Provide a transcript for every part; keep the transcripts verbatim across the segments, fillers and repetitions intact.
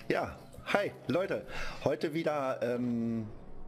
Ja, hi Leute, heute wieder ähm,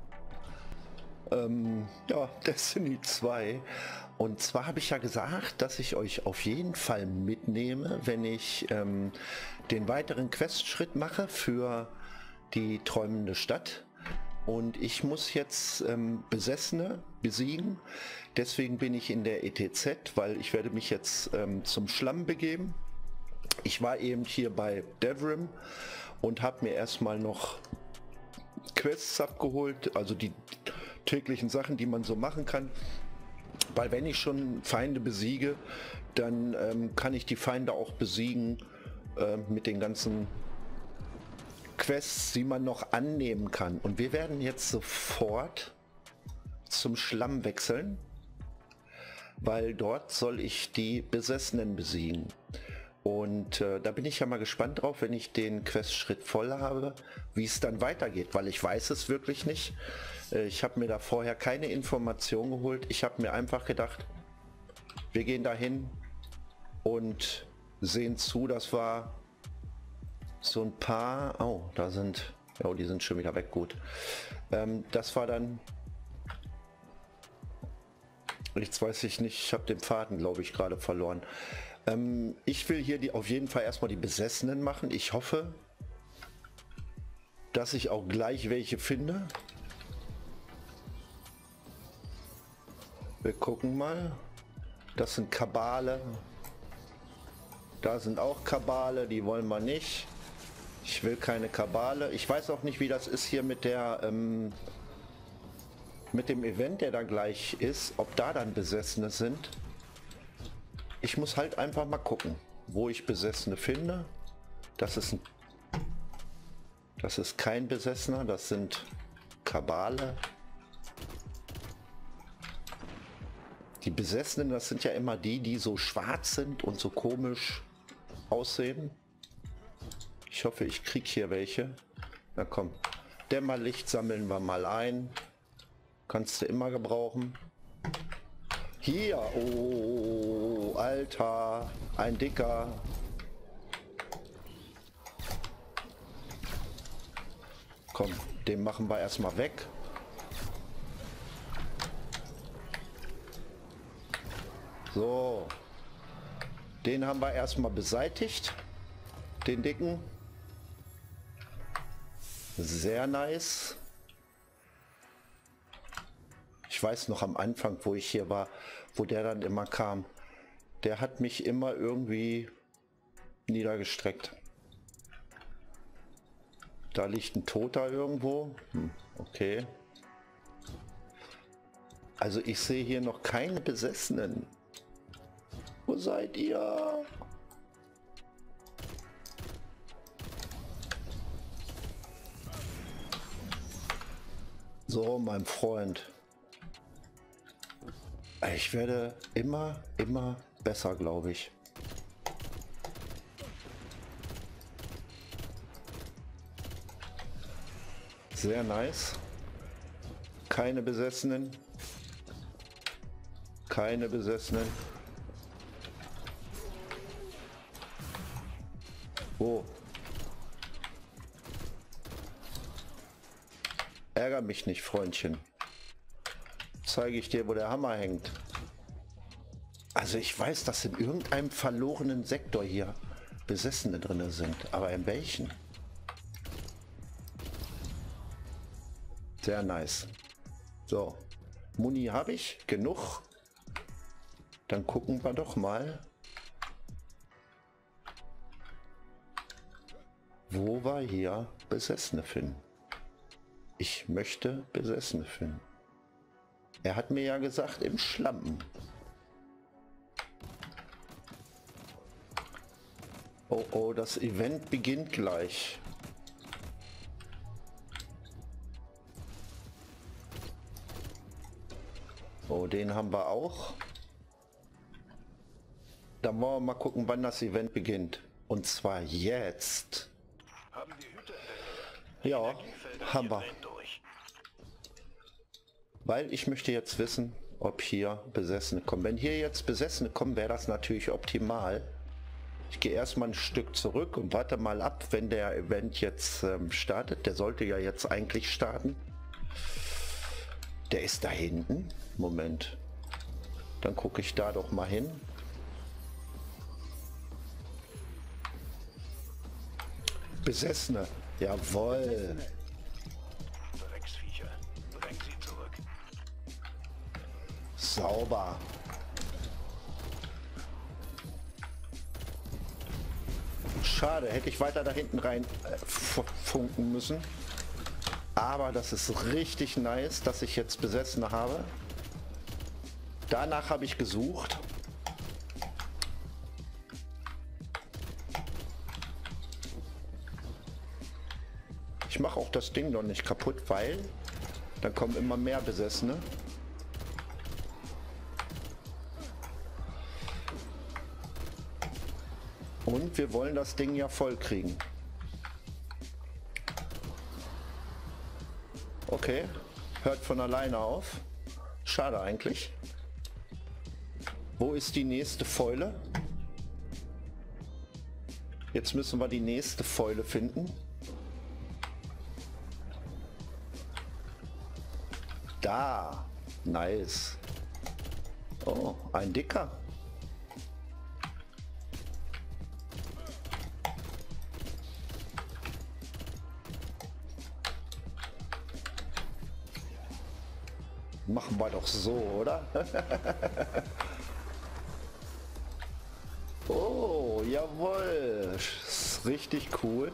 ähm, ja, Destiny zwei. Und zwar habe ich ja gesagt, dass ich euch auf jeden Fall mitnehme, wenn ich ähm, den weiteren Questschritt mache für die träumende Stadt. Und ich muss jetzt ähm, Besessene besiegen. Deswegen bin ich in der E T Z, weil ich werde mich jetzt ähm, zum Schlamm begeben. Ich war eben hier bei Devrim und habe mir erstmal noch Quests abgeholt, also die täglichen Sachen, die man so machen kann. Weil wenn ich schon Feinde besiege, dann ähm, kann ich die Feinde auch besiegen äh, mit den ganzen Quests, die man noch annehmen kann. Und wir werden jetzt sofort zum Schlamm wechseln, weil dort soll ich die Besessenen besiegen. Und äh, da bin ich ja mal gespannt drauf, wenn ich den Questschritt voll habe, wie es dann weitergeht, weil ich weiß es wirklich nicht. Äh, ich habe mir da vorher keine Information geholt. Ich habe mir einfach gedacht, wir gehen dahin und sehen zu, dass wir so ein paar... Oh, da sind... Oh, die sind schon wieder weg, gut. Ähm, das war dann... Jetzt weiß ich nicht, ich habe den Faden, glaube ich, gerade verloren. Ähm, ich will hier die, auf jeden Fall erstmal die Besessenen machen. Ich hoffe, dass ich auch gleich welche finde. Wir gucken mal. Das sind Kabale. Da sind auch Kabale, die wollen wir nicht. Ich will keine Kabale. Ich weiß auch nicht, wie das ist hier mit der... Ähm, mit dem Event, der da gleich ist, ob da dann Besessene sind. Ich muss halt einfach mal gucken, wo ich Besessene finde. Das ist ein, das ist kein Besessener, das sind Kabale. Die Besessenen, das sind ja immer die, die so schwarz sind und so komisch aussehen. Ich hoffe, ich kriege hier welche. Na komm, Dämmerlicht sammeln wir mal ein. Kannst du immer gebrauchen. Hier, oh, Alter, ein dicker. Komm, den machen wir erstmal weg. So, den haben wir erstmal beseitigt, den dicken. Sehr nice. Ich weiß noch am Anfang, wo ich hier war, wo der dann immer kam. Der hat mich immer irgendwie niedergestreckt. Da liegt ein Toter irgendwo. Hm, okay. Also ich sehe hier noch keine Besessenen. Wo seid ihr? So, mein Freund. Ich werde immer, immer besser, glaube ich. Sehr nice. Keine Besessenen. Keine Besessenen. Oh. Ärger mich nicht, Freundchen. Zeige ich dir, wo der Hammer hängt. Also ich weiß, dass in irgendeinem verlorenen Sektor hier Besessene drin sind, aber in welchen? Sehr nice. So, Muni habe ich, genug. Dann gucken wir doch mal, wo wir hier Besessene finden. Ich möchte Besessene finden. Er hat mir ja gesagt, im Schlamm. Oh, oh, das Event beginnt gleich. Oh, den haben wir auch. Dann wollen wir mal gucken, wann das Event beginnt. Und zwar jetzt. Haben die Hüter in der Ja, haben wir. Weil ich möchte jetzt wissen, ob hier Besessene kommen. Wenn hier jetzt Besessene kommen, wäre das natürlich optimal. Ich gehe erstmal ein Stück zurück und warte mal ab, wenn der Event jetzt ähm, startet. Der sollte ja jetzt eigentlich starten. Der ist da hinten. Moment. Dann gucke ich da doch mal hin. Besessene. Jawohl. Drecksviecher. Bring sie zurück. Sauber. Schade, hätte ich weiter da hinten rein äh, funken müssen. Aber das ist richtig nice, dass ich jetzt Besessene habe. Danach habe ich gesucht. Ich mache auch das Ding noch nicht kaputt, weil dann kommen immer mehr Besessene. Und wir wollen das Ding ja voll kriegen. Okay, hört von alleine auf. Schade eigentlich. Wo ist die nächste Fäule? Jetzt müssen wir die nächste Fäule finden. Da. Nice. Oh, ein dicker. Machen wir doch so, oder? Oh, jawohl. Ist richtig cool.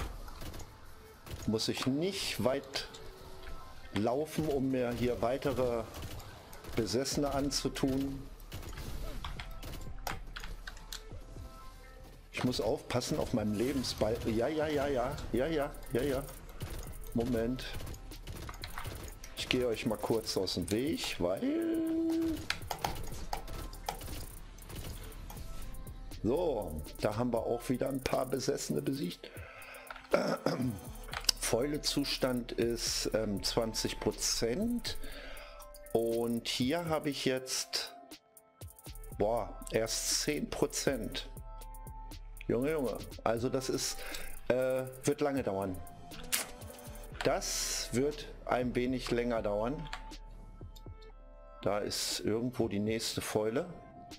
Muss ich nicht weit laufen, um mir hier weitere Besessene anzutun. Ich muss aufpassen auf meinem Lebensball. Ja, ja, ja, ja, ja, ja, ja, ja. Moment. Ich gehe euch mal kurz aus dem Weg, weil... So, da haben wir auch wieder ein paar Besessene besiegt. Fäulezustand ist ähm, zwanzig Prozent. Und hier habe ich jetzt... Boah, erst zehn Prozent. Junge, Junge. Also das ist... Äh, wird lange dauern. Das wird ein wenig länger dauern. Da ist irgendwo die nächste Fäule.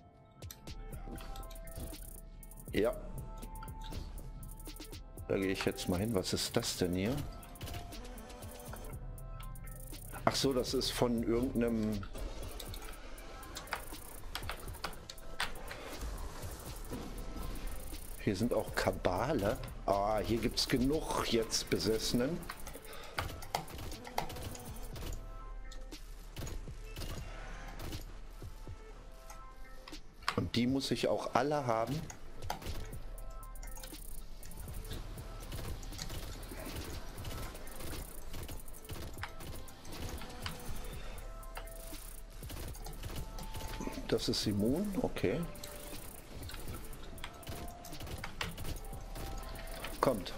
Ja. Da gehe ich jetzt mal hin. Was ist das denn hier? Ach so, das ist von irgendeinem... Hier sind auch Kabale. Ah, hier gibt es genug jetzt Besessenen. Und die muss ich auch alle haben. Das ist immun, okay. Kommt.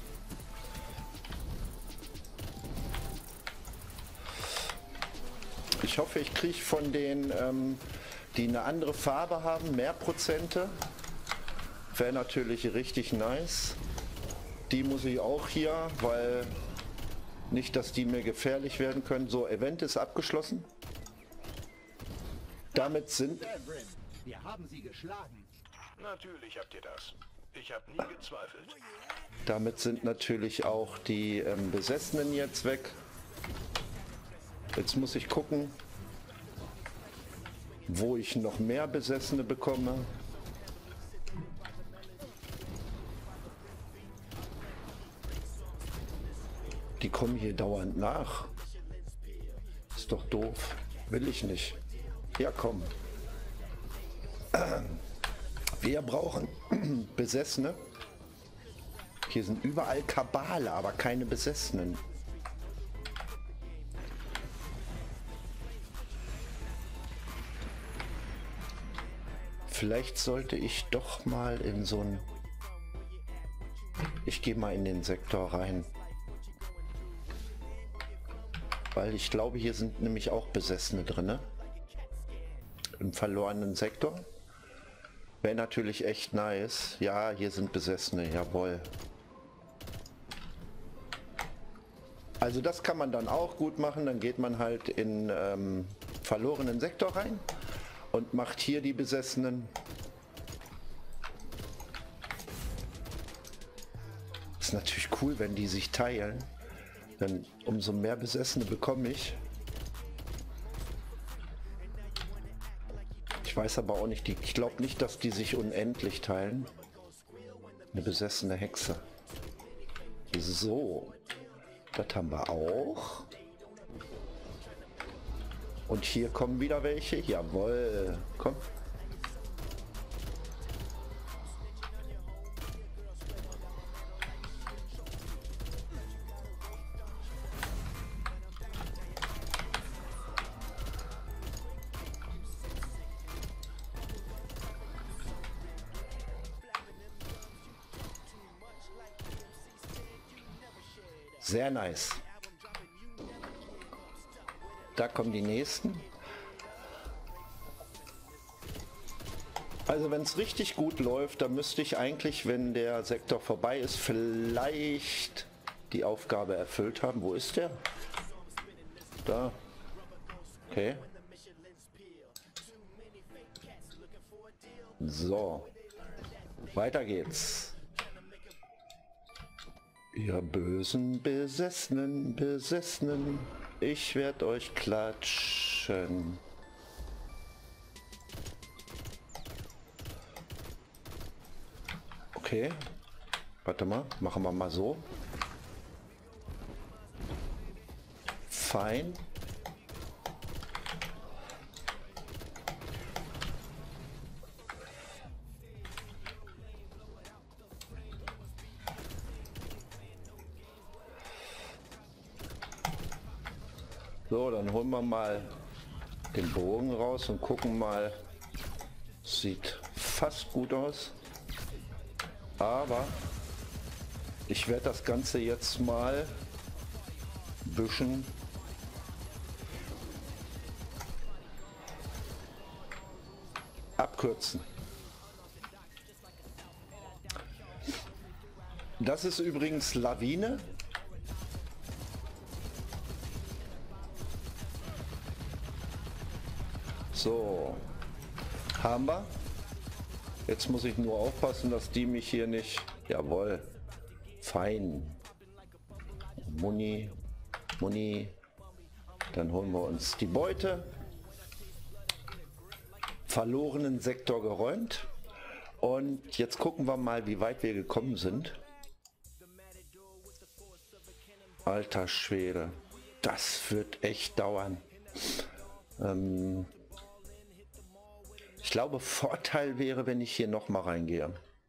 Ich hoffe, ich kriege von den, ähm, die eine andere Farbe haben, mehr Prozente. Wäre natürlich richtig nice. Die muss ich auch hier, weil nicht, dass die mir gefährlich werden können. So, Event ist abgeschlossen. Damit sind... Wir haben sie geschlagen. Natürlich habt ihr das. Ich habe nie gezweifelt. Damit sind natürlich auch die ähm, Besessenen jetzt weg. Jetzt muss ich gucken, wo ich noch mehr Besessene bekomme. Die kommen hier dauernd nach. Ist doch doof. Will ich nicht. Ja, komm. Wir brauchen Besessene. Hier sind überall Kabale, aber keine Besessenen. Vielleicht sollte ich doch mal in so ein... Ich gehe mal in den Sektor rein. Weil ich glaube, hier sind nämlich auch Besessene drin. Im verlorenen Sektor. Wäre natürlich echt nice. Ja, hier sind Besessene, jawohl. Also das kann man dann auch gut machen. Dann geht man halt in ähm, verlorenen Sektor rein und macht hier die Besessenen. Ist natürlich cool, wenn die sich teilen. Dann umso mehr Besessene bekomme ich. Ich weiß aber auch nicht, die, ich glaube nicht, dass die sich unendlich teilen. Eine besessene Hexe. So, das haben wir auch. Und hier kommen wieder welche. Jawohl, komm. Sehr nice. Da kommen die nächsten. Also wenn es richtig gut läuft, dann müsste ich eigentlich, wenn der Sektor vorbei ist, vielleicht die Aufgabe erfüllt haben. Wo ist der? Da. Okay. So. Weiter geht's. Ihr bösen Besessenen, Besessenen, ich werde euch klatschen. Okay, warte mal, machen wir mal so. Fein. So, dann holen wir mal den Bogen raus und gucken mal. Sieht fast gut aus. Aber ich werde das Ganze jetzt mal ein bisschen abkürzen. Das ist übrigens Lawine. So, haben wir. Jetzt muss ich nur aufpassen, dass die mich hier nicht... Jawohl, fein. Muni, Muni. Dann holen wir uns die Beute. Verlorenen Sektor geräumt. Und jetzt gucken wir mal, wie weit wir gekommen sind. Alter Schwede, das wird echt dauern. Ähm... Ich glaube, Vorteil wäre, wenn ich hier noch mal reingehe.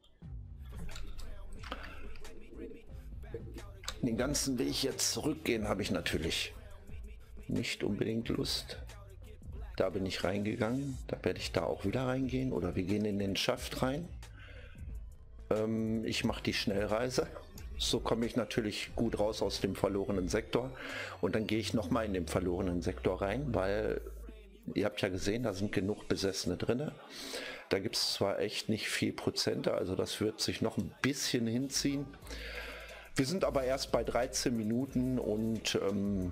Den ganzen Weg jetzt zurückgehen habe ich natürlich nicht unbedingt Lust. Da bin ich reingegangen, da werde ich da auch wieder reingehen oder wir gehen in den Schaft rein. Ähm, ich mache die Schnellreise. So komme ich natürlich gut raus aus dem verlorenen Sektor und dann gehe ich noch mal in den verlorenen Sektor rein, weil... Ihr habt ja gesehen, da sind genug Besessene drin. Da gibt es zwar echt nicht viel Prozente, also das wird sich noch ein bisschen hinziehen. Wir sind aber erst bei dreizehn Minuten und ähm,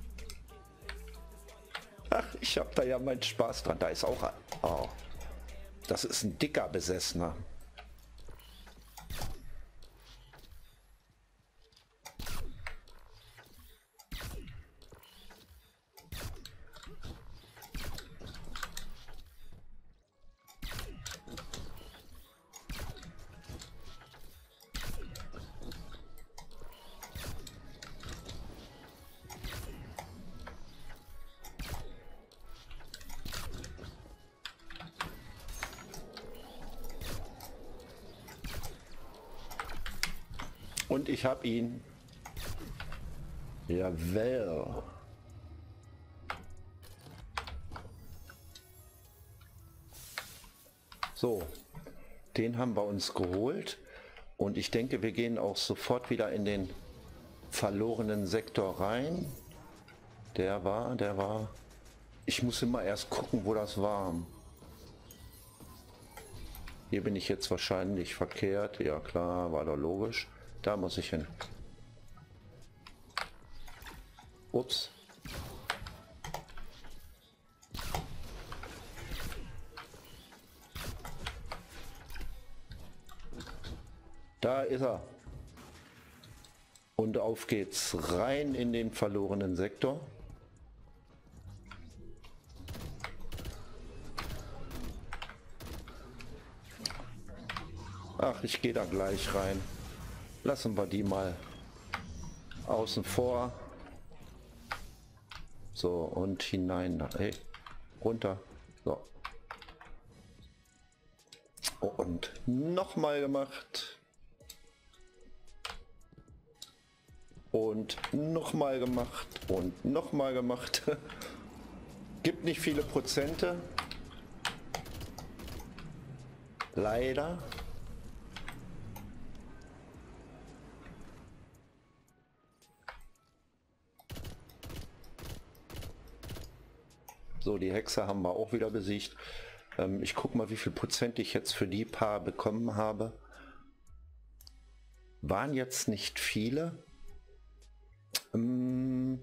ach, ich habe da ja meinen Spaß dran. Da ist auch ein, oh, das ist ein dicker Besessener. Und ich habe ihn. Jawohl. So, den haben wir uns geholt. Und ich denke, wir gehen auch sofort wieder in den verlorenen Sektor rein. Der war, der war... Ich muss immer erst gucken, wo das war. Hier bin ich jetzt wahrscheinlich verkehrt. Ja klar, war doch logisch. Da muss ich hin. Ups. Da ist er. Und auf geht's rein in den verlorenen Sektor. Ach, ich gehe da gleich rein. Lassen wir die mal außen vor. So, und hinein. Hey, runter. So. Und nochmal gemacht. Und nochmal gemacht. Und nochmal gemacht. Gibt nicht viele Prozente. Leider. So, die Hexe haben wir auch wieder besiegt. Ähm, ich gucke mal, wie viel Prozent ich jetzt für die paar bekommen habe. Waren jetzt nicht viele. Ähm,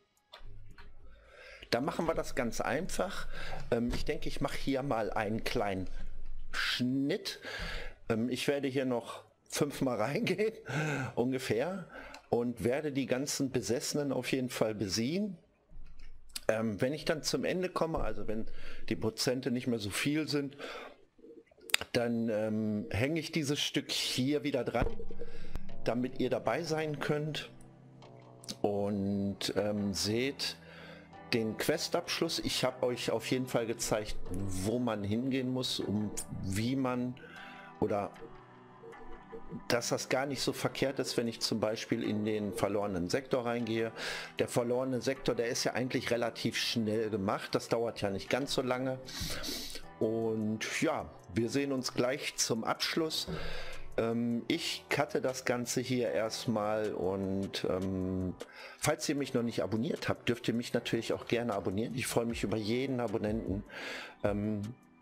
da machen wir das ganz einfach. Ähm, ich denke, ich mache hier mal einen kleinen Schnitt. Ähm, ich werde hier noch fünfmal reingehen, ungefähr, und werde die ganzen Besessenen auf jeden Fall besiegen. Ähm, wenn ich dann zum Ende komme, also wenn die Prozente nicht mehr so viel sind, dann ähm, hänge ich dieses Stück hier wieder dran, damit ihr dabei sein könnt und ähm, seht den Questabschluss. Ich habe euch auf jeden Fall gezeigt, wo man hingehen muss, um wie man oder dass das gar nicht so verkehrt ist, wenn ich zum Beispiel in den verlorenen Sektor reingehe. Der verlorene Sektor, der ist ja eigentlich relativ schnell gemacht. Das dauert ja nicht ganz so lange. Und ja, wir sehen uns gleich zum Abschluss. Ähm, ich cutte das Ganze hier erstmal und ähm, falls ihr mich noch nicht abonniert habt, dürft ihr mich natürlich auch gerne abonnieren. Ich freue mich über jeden Abonnenten. Ähm,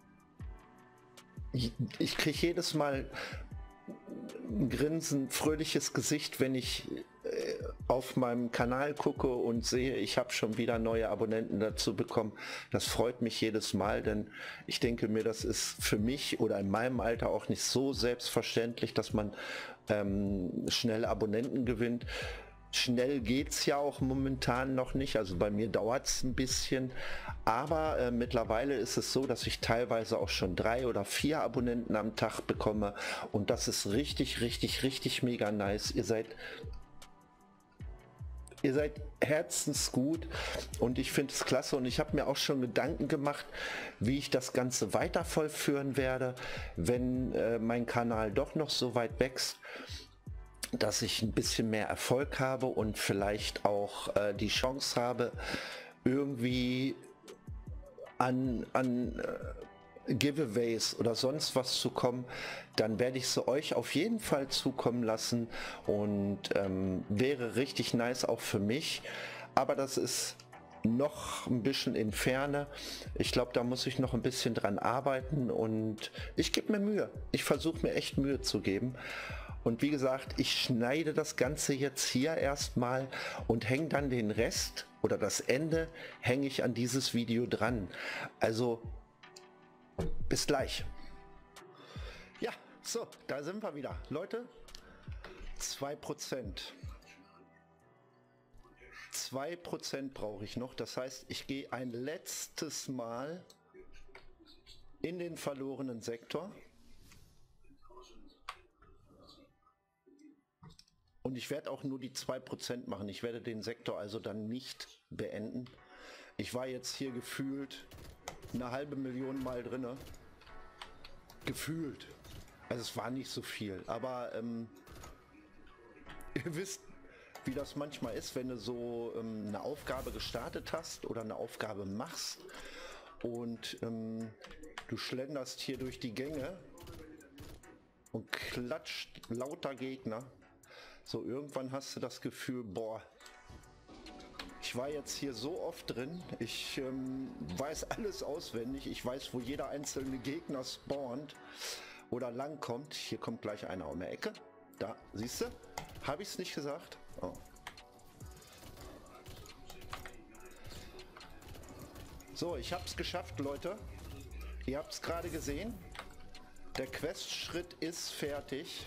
ich ich kriege jedes Mal ein Grinsen, fröhliches Gesicht, wenn ich äh, auf meinem Kanal gucke und sehe, ich habe schon wieder neue Abonnenten dazu bekommen. Das freut mich jedes Mal, denn ich denke mir, das ist für mich oder in meinem Alter auch nicht so selbstverständlich, dass man ähm, schnell Abonnenten gewinnt. Schnell geht es ja auch momentan noch nicht, also bei mir dauert es ein bisschen, aber äh, mittlerweile ist es so, dass ich teilweise auch schon drei oder vier Abonnenten am Tag bekomme und das ist richtig, richtig, richtig mega nice. Ihr seid, ihr seid herzensgut und ich finde es klasse und ich habe mir auch schon Gedanken gemacht, wie ich das Ganze weiter vollführen werde, wenn äh, mein Kanal doch noch so weit wächst, dass ich ein bisschen mehr Erfolg habe und vielleicht auch äh, die Chance habe, irgendwie an, an äh, Giveaways oder sonst was zu kommen, dann werde ich sie euch auf jeden Fall zukommen lassen und ähm, wäre richtig nice auch für mich, aber das ist noch ein bisschen in Ferne. Ich glaube, da muss ich noch ein bisschen dran arbeiten und ich gebe mir Mühe. Ich versuche mir echt Mühe zu geben. Und wie gesagt, ich schneide das Ganze jetzt hier erstmal und hänge dann den Rest oder das Ende hänge ich an dieses Video dran. Also bis gleich. Ja, so, da sind wir wieder. Leute, zwei Prozent. zwei Prozent brauche ich noch. Das heißt, ich gehe ein letztes Mal in den verlorenen Sektor. Und ich werde auch nur die zwei Prozent machen. Ich werde den Sektor also dann nicht beenden. Ich war jetzt hier gefühlt eine halbe Million Mal drinne. Gefühlt. Also es war nicht so viel. Aber ähm, ihr wisst, wie das manchmal ist, wenn du so ähm, eine Aufgabe gestartet hast oder eine Aufgabe machst und ähm, du schlenderst hier durch die Gänge und klatscht lauter Gegner. So, irgendwann hast du das Gefühl, boah, ich war jetzt hier so oft drin, ich ähm, weiß alles auswendig, ich weiß, wo jeder einzelne Gegner spawnt oder lang kommt. Hier kommt gleich einer um die Ecke. Da, siehst du? Habe ich es nicht gesagt? Oh. So, ich habe es geschafft, Leute. Ihr habt es gerade gesehen. Der Questschritt ist fertig.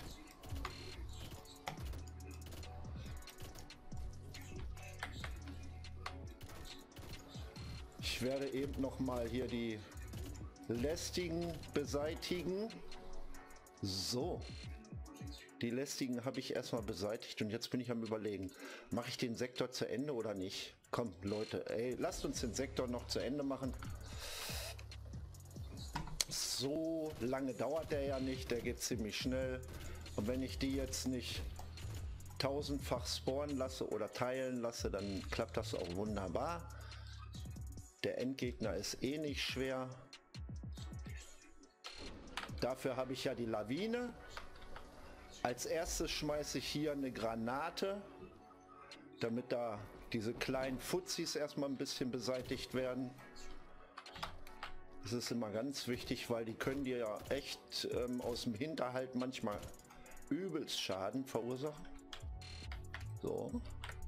Ich werde eben noch mal hier die lästigen beseitigen. So. Die lästigen habe ich erstmal beseitigt und jetzt bin ich am Überlegen, mache ich den Sektor zu Ende oder nicht? Komm, Leute, ey, lasst uns den Sektor noch zu Ende machen. So lange dauert der ja nicht, der geht ziemlich schnell. Und wenn ich die jetzt nicht tausendfach spawnen lasse oder teilen lasse, dann klappt das auch wunderbar. Der Endgegner ist eh nicht schwer. Dafür habe ich ja die Lawine. Als erstes schmeiße ich hier eine Granate, damit da diese kleinen Fuzis erstmal ein bisschen beseitigt werden. Das ist immer ganz wichtig, weil die können dir ja echt ähm, aus dem Hinterhalt manchmal übelst Schaden verursachen. So.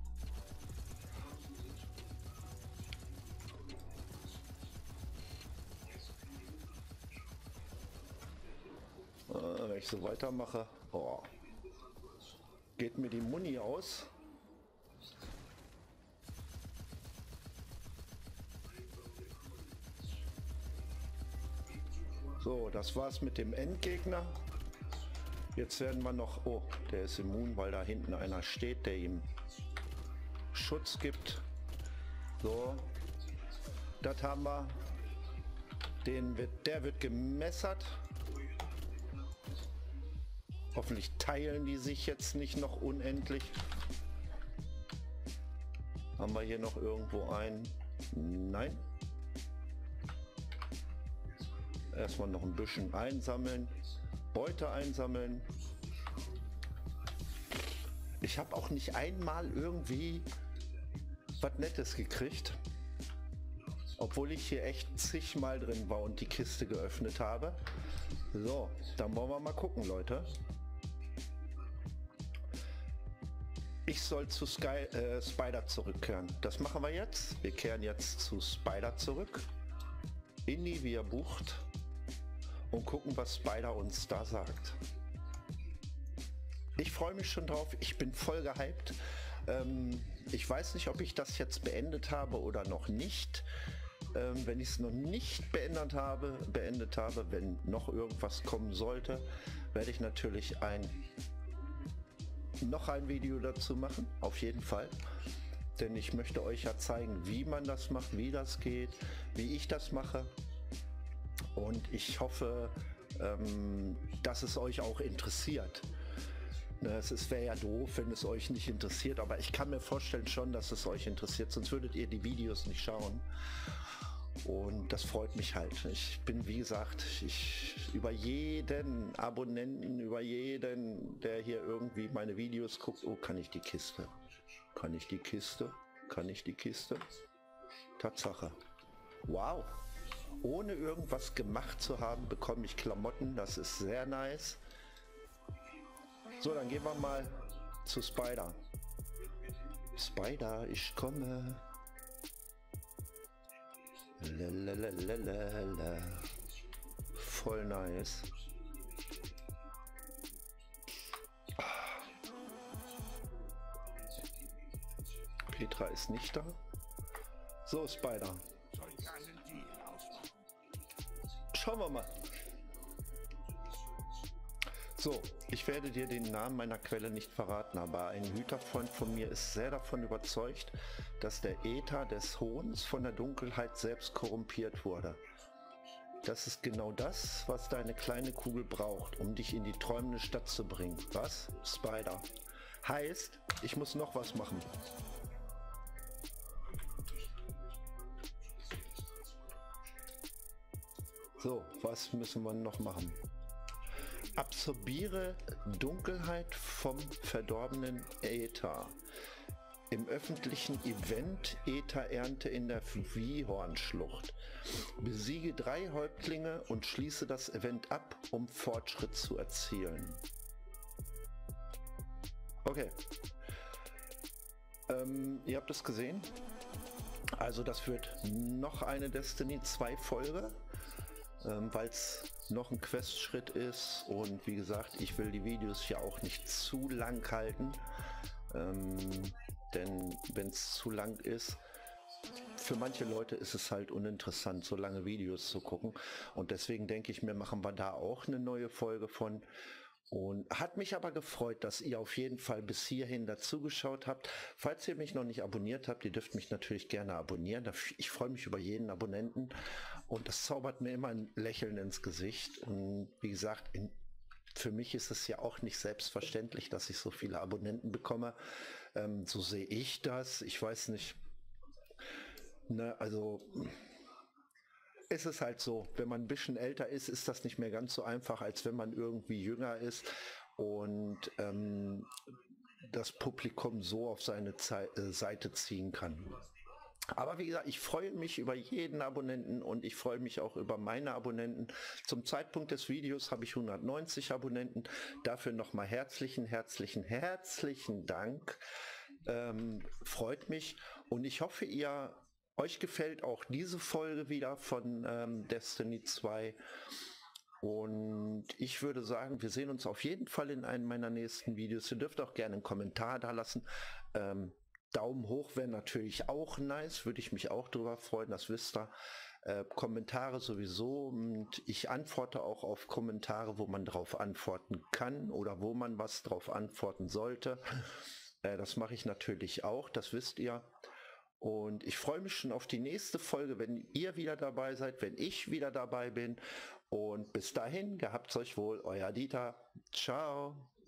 Äh, wenn ich so weitermache, oh, geht mir die Muni aus. So, das war's mit dem Endgegner. Jetzt werden wir noch... Oh, der ist immun, weil da hinten einer steht, der ihm Schutz gibt. So, das haben wir. Den wird, der wird gemessert. Hoffentlich teilen die sich jetzt nicht noch unendlich. Haben wir hier noch irgendwo einen? Nein. Erstmal noch ein bisschen einsammeln. Beute einsammeln. Ich habe auch nicht einmal irgendwie was Nettes gekriegt. Obwohl ich hier echt zigmal drin war und die Kiste geöffnet habe. So, dann wollen wir mal gucken, Leute. Ich soll zu Sky, äh, Spider zurückkehren. Das machen wir jetzt. Wir kehren jetzt zu Spider zurück. In die Wehrbucht. Und gucken, was Spider uns da sagt. Ich freue mich schon drauf. Ich bin voll gehypt. Ähm, ich weiß nicht, ob ich das jetzt beendet habe oder noch nicht. Ähm, wenn ich es noch nicht beendet habe, beendet habe, wenn noch irgendwas kommen sollte, werde ich natürlich ein noch ein Video dazu machen. Auf jeden Fall. Denn ich möchte euch ja zeigen, wie man das macht, wie das geht, wie ich das mache. Und ich hoffe, ähm, dass es euch auch interessiert. Ne, es wäre ja doof, wenn es euch nicht interessiert, aber ich kann mir vorstellen schon, dass es euch interessiert, sonst würdet ihr die Videos nicht schauen. Und das freut mich halt. Ich bin, wie gesagt, ich über jeden Abonnenten, über jeden, der hier irgendwie meine Videos guckt, oh, kann ich die Kiste? Kann ich die Kiste? Kann ich die Kiste? Tatsache. Wow. Ohne irgendwas gemacht zu haben, bekomme ich Klamotten. Das ist sehr nice. So, dann gehen wir mal zu Spider. Spider, ich komme. Lalalala. Voll nice. Petra ist nicht da. So, Spider. Schauen wir mal. So, ich werde dir den Namen meiner Quelle nicht verraten, aber ein Hüterfreund von mir ist sehr davon überzeugt, dass der Äther des Hohns von der Dunkelheit selbst korrumpiert wurde. Das ist genau das, was deine kleine Kugel braucht, um dich in die träumende Stadt zu bringen. Was? Spider. Heißt, ich muss noch was machen. So, was müssen wir noch machen? Absorbiere Dunkelheit vom verdorbenen Äther. im öffentlichen Event Ätherernte in der Wiehornschlucht. Besiege drei Häuptlinge und schließe das Event ab, um Fortschritt zu erzielen. Okay. Ähm, ihr habt es gesehen. Also das wird noch eine Destiny zwei Folge, ähm, weil es noch ein Questschritt ist und wie gesagt, ich will die Videos ja auch nicht zu lang halten, ähm, denn wenn es zu lang ist, für manche Leute ist es halt uninteressant, so lange Videos zu gucken und deswegen denke ich mir, machen wir da auch eine neue Folge von. Und hat mich aber gefreut, dass ihr auf jeden Fall bis hierhin dazugeschaut habt. Falls ihr mich noch nicht abonniert habt, ihr dürft mich natürlich gerne abonnieren. Ich freue mich über jeden Abonnenten und das zaubert mir immer ein Lächeln ins Gesicht. Und wie gesagt, in, für mich ist es ja auch nicht selbstverständlich, dass ich so viele Abonnenten bekomme. Ähm, so sehe ich das. Ich weiß nicht. Ne, also... Es ist halt so, wenn man ein bisschen älter ist, ist das nicht mehr ganz so einfach, als wenn man irgendwie jünger ist und ähm, das Publikum so auf seine Ze äh, Seite ziehen kann. Aber wie gesagt, ich freue mich über jeden Abonnenten und ich freue mich auch über meine Abonnenten. Zum Zeitpunkt des Videos habe ich hundertneunzig Abonnenten. Dafür nochmal herzlichen, herzlichen, herzlichen Dank. Ähm, freut mich und ich hoffe, ihr euch gefällt auch diese Folge wieder von ähm, Destiny zwei und ich würde sagen, wir sehen uns auf jeden Fall in einem meiner nächsten Videos. Ihr dürft auch gerne einen Kommentar da lassen. Ähm, Daumen hoch wäre natürlich auch nice, würde ich mich auch drüber freuen, das wisst ihr. Äh, Kommentare sowieso und ich antworte auch auf Kommentare, wo man drauf antworten kann oder wo man was drauf antworten sollte. Äh, das mache ich natürlich auch, das wisst ihr. Und ich freue mich schon auf die nächste Folge, wenn ihr wieder dabei seid, wenn ich wieder dabei bin. Und bis dahin, gehabt's euch wohl, euer Dieter. Ciao.